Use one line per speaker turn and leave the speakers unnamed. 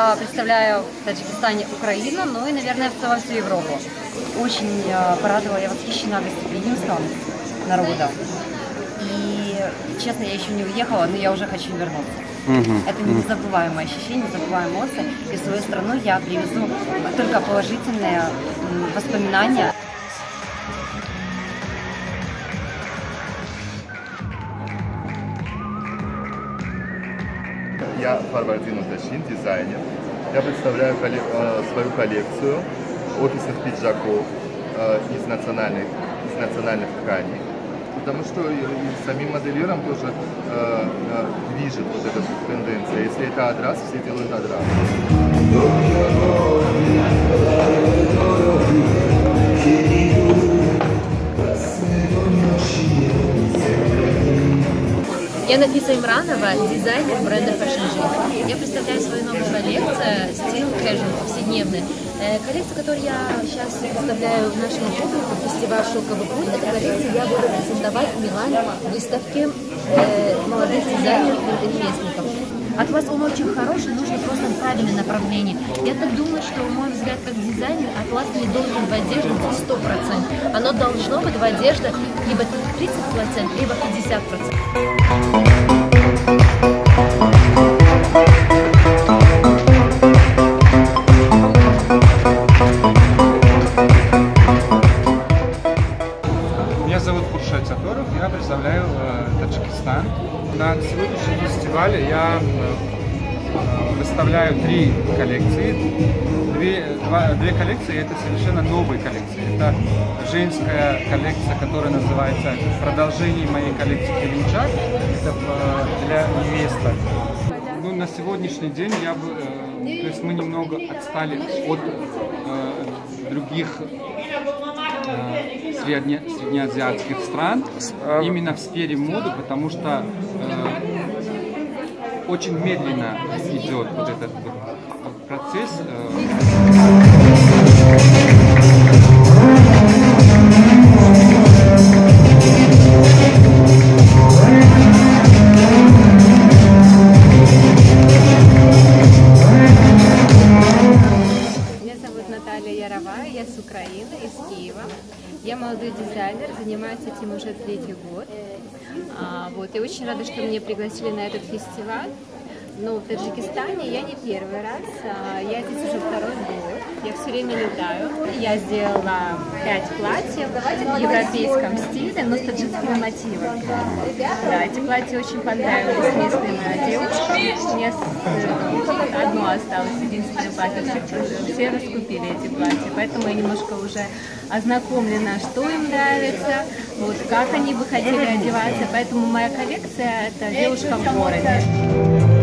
я представляю в Таджикистане Украину, ну и, наверное, в целом всю Европу. Очень порадовала, я восхищена гостеприимством народа. И, честно, я еще не уехала, но я уже хочу вернуться. Это незабываемое ощущение, незабываемые эмоции. И в свою страну я привезу только положительные воспоминания.
Я Фарвардин Уташин, дизайнер. Я представляю свою коллекцию офисных пиджаков из национальных тканей. Потому что самим моделирам тоже движет вот эта тенденция. Если это адрас, все делают адрас.
Я Нафиса Имранова, дизайнер бренда Fashion G. Я представляю свою новую коллекцию стиль casual, повседневный. Коллекцию, которую я сейчас представляю в нашем публику, фестиваль «Шелковый путь», эту коллекцию я буду презентовать в Милане в выставке молодых дизайнеров и ремесленников. Атлас, он очень хороший, нужно просто правильное направление. Я так думаю, что, мой взгляд, как дизайнер, атлас не должен в одежде быть 100%. Оно должно быть в одежде либо 30%, либо 50%.
Меня зовут Куршат Саторов, я представляю Таджикистан. На сегодняшнем фестивале я выставляю 3 коллекции. Две коллекции — это совершенно новые коллекции. Это женская коллекция, которая называется «Продолжение моей коллекции Келинчак». Это для невесток. Ну, на сегодняшний день то есть мы немного отстали от других среднеазиатских стран именно в сфере моды, потому что очень медленно идет вот этот процесс.
Я с Украины, из Киева. Я молодой дизайнер, занимаюсь этим уже 3-й год. Я очень рада, что меня пригласили на этот фестиваль. Но в Таджикистане я не первый раз, я здесь уже 2-й год, я все время летаю. Я сделала 5 платьев в европейском стиле, но с таджикскими мотивами. Да, эти платья очень понравились местным девушкам. У меня одно осталось, единственное платье, все раскупили эти платья, поэтому я немножко уже ознакомлена, что им нравится, как они бы хотели одеваться. Поэтому моя коллекция — это девушка в городе.